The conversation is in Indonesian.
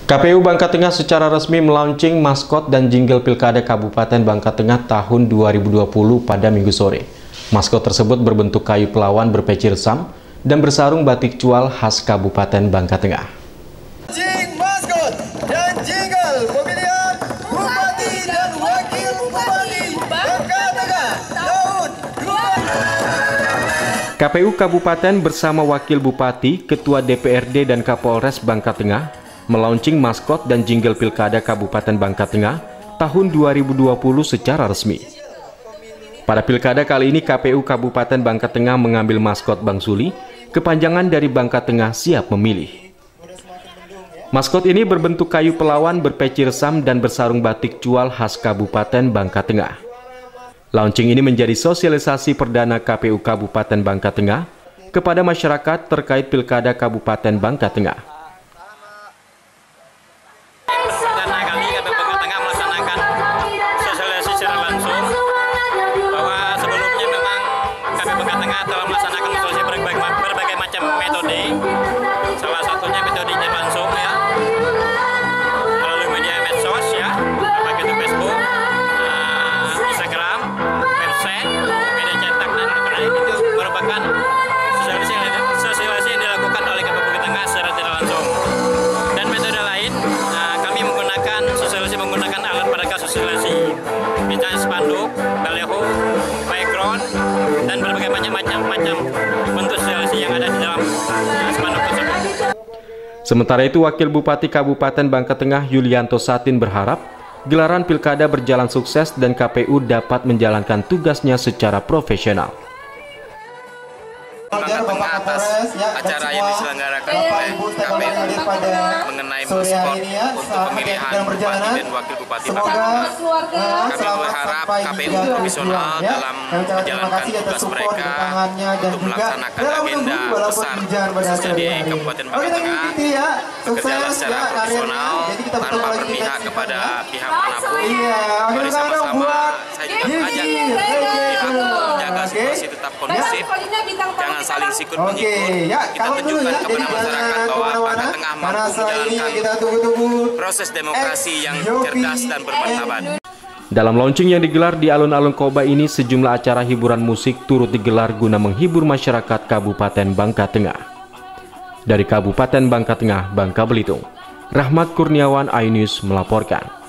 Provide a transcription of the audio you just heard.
KPU Bangka Tengah secara resmi melaunching maskot dan jingle Pilkada Kabupaten Bangka Tengah tahun 2020 pada Minggu sore. Maskot tersebut berbentuk kayu pelawan berpeci resam dan bersarung batik cual khas Kabupaten Bangka Tengah. Maskot dan jingle pemilihan Bupati dan Wakil Bupati Bangka Tengah tahun 2020. KPU Kabupaten bersama Wakil Bupati, Ketua DPRD dan Kapolres Bangka Tengah melaunching maskot dan jingle Pilkada Kabupaten Bangka Tengah tahun 2020 secara resmi. Pada Pilkada kali ini KPU Kabupaten Bangka Tengah mengambil maskot Bang Suli, kepanjangan dari Bangka Tengah siap memilih. Maskot ini berbentuk kayu pelawan berpeci resam dan bersarung batik cual khas Kabupaten Bangka Tengah. Launching ini menjadi sosialisasi perdana KPU Kabupaten Bangka Tengah kepada masyarakat terkait Pilkada Kabupaten Bangka Tengah. Karena kami KPU Bangka Tengah melaksanakan sosialisasi secara langsung bahwa sebelumnya memang KPU Bangka Tengah telah melaksanakan sosialisasi berbagai macam metode, salah satunya metode langsung ya, melalui media medsos ya, baik itu Facebook, Instagram, website, media cetak dan lain-lain. Itu merupakan sosialisasi yang dilakukan oleh KPU Bangka Tengah secara tidak langsung. Dan metode lain, kami menggunakan sosialisasi menggunakan alat peraga sosialisasi, misalnya spanduk, baleho, background, dan berbagai macam bentuk sosialisasi yang ada di dalam spanduk tersebut. Sementara itu, Wakil Bupati Kabupaten Bangka Tengah Yulianto Satin berharap gelaran Pilkada berjalan sukses dan KPU dapat menjalankan tugasnya secara profesional. Bangka Tengah atas acara yang diselenggarakan oleh KPU mengenai maskot untuk pemilihan Bupati dan Wakil Bupati Bangka Tengah. Kami berharap KPU profesional dalam menjalankan tugas mereka untuk melaksanakan agenda besar khususnya di Kabupaten Bangka Tengah, bekerjalah secara profesional tanpa berpihak kepada pihak manapun. Mari sama-sama saya juga mengajak pihak untuk menjaga situasi tetap kondusif, jangan saling sikut menyikut. Kita tunjukkan kepada masyarakat bahwa Bangka Tengah mampu menjalankan proses demokrasi yang cerdas dan bermartabat. Dalam launching yang digelar di alun-alun Koba ini, sejumlah acara hiburan musik turut digelar guna menghibur masyarakat Kabupaten Bangka Tengah. Dari Kabupaten Bangka Tengah, Bangka Belitung, Rahmat Kurniawan, iNews melaporkan.